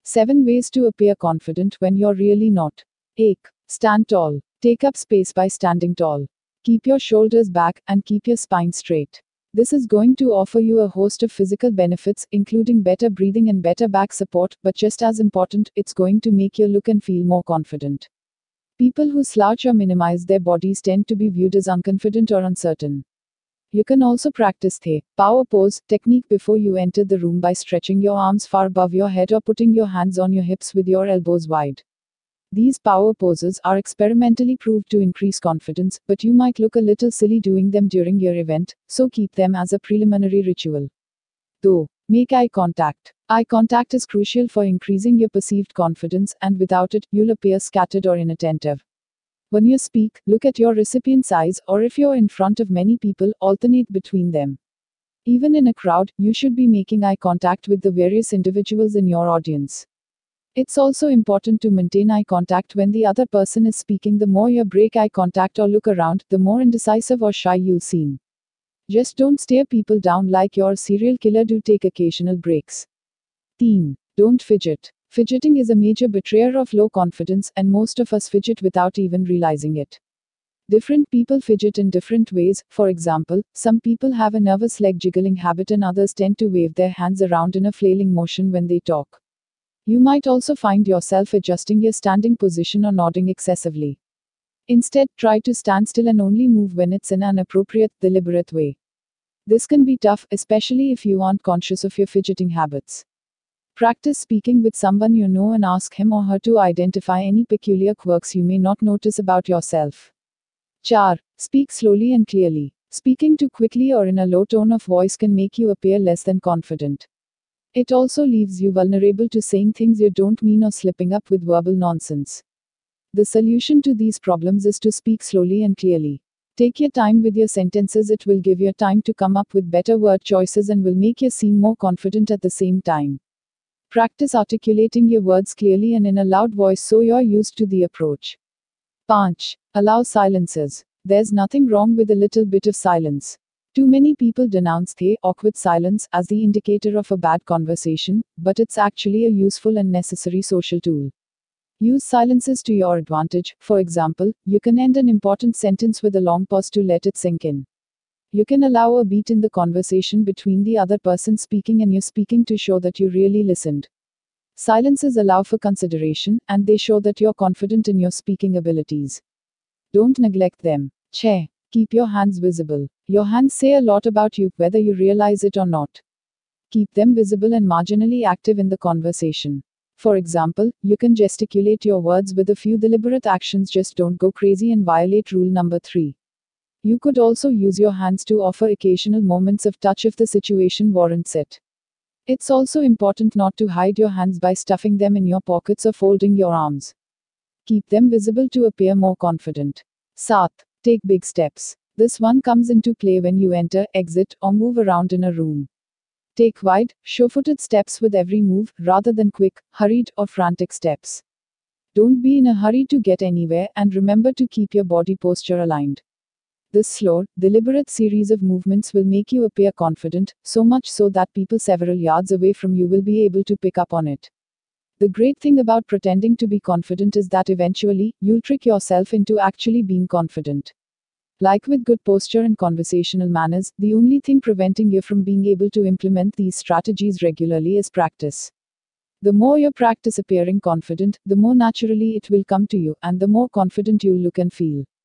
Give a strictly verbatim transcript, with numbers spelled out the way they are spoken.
seven Ways to appear confident when you're really not. one. Stand tall. Take up space by standing tall. Keep your shoulders back and keep your spine straight. This is going to offer you a host of physical benefits, including better breathing and better back support, but just as important, it's going to make you look and feel more confident. People who slouch or minimize their bodies tend to be viewed as unconfident or uncertain. You can also practice the power pose technique before you enter the room by stretching your arms far above your head or putting your hands on your hips with your elbows wide. These power poses are experimentally proved to increase confidence, but you might look a little silly doing them during your event, so keep them as a preliminary ritual. two. Make eye contact. Eye contact is crucial for increasing your perceived confidence, and without it, you'll appear scattered or inattentive. When you speak, look at your recipient's eyes, or if you're in front of many people, alternate between them. Even in a crowd, you should be making eye contact with the various individuals in your audience. It's also important to maintain eye contact when the other person is speaking. The more you break eye contact or look around, the more indecisive or shy you'll seem. Just don't stare people down like you're a serial killer. Do take occasional breaks. three. Don't fidget. Fidgeting is a major betrayer of low confidence, and most of us fidget without even realizing it. Different people fidget in different ways. For example, some people have a nervous leg jiggling habit and others tend to wave their hands around in a flailing motion when they talk. You might also find yourself adjusting your standing position or nodding excessively. Instead, try to stand still and only move when it's in an appropriate, deliberate way. This can be tough, especially if you aren't conscious of your fidgeting habits. Practice speaking with someone you know and ask him or her to identify any peculiar quirks you may not notice about yourself. four. Speak slowly and clearly. Speaking too quickly or in a low tone of voice can make you appear less than confident. It also leaves you vulnerable to saying things you don't mean or slipping up with verbal nonsense. The solution to these problems is to speak slowly and clearly. Take your time with your sentences. It will give you time to come up with better word choices and will make you seem more confident at the same time. Practice articulating your words clearly and in a loud voice so you're used to the approach. five. Allow silences. There's nothing wrong with a little bit of silence. Too many people denounce the awkward silence as the indicator of a bad conversation, but it's actually a useful and necessary social tool. Use silences to your advantage. For example, you can end an important sentence with a long pause to let it sink in. You can allow a beat in the conversation between the other person speaking and you speaking to show that you really listened. Silences allow for consideration, and they show that you're confident in your speaking abilities. Don't neglect them. six. Keep your hands visible. Your hands say a lot about you, whether you realize it or not. Keep them visible and marginally active in the conversation. For example, you can gesticulate your words with a few deliberate actions. Just don't go crazy and violate rule number three. You could also use your hands to offer occasional moments of touch if the situation warrants it. It's also important not to hide your hands by stuffing them in your pockets or folding your arms. Keep them visible to appear more confident. seven. Take big steps. This one comes into play when you enter, exit, or move around in a room. Take wide, sure-footed steps with every move, rather than quick, hurried, or frantic steps. Don't be in a hurry to get anywhere, and remember to keep your body posture aligned. This slow, deliberate series of movements will make you appear confident, so much so that people several yards away from you will be able to pick up on it. The great thing about pretending to be confident is that eventually, you'll trick yourself into actually being confident. Like with good posture and conversational manners, the only thing preventing you from being able to implement these strategies regularly is practice. The more you practice appearing confident, the more naturally it will come to you, and the more confident you'll look and feel.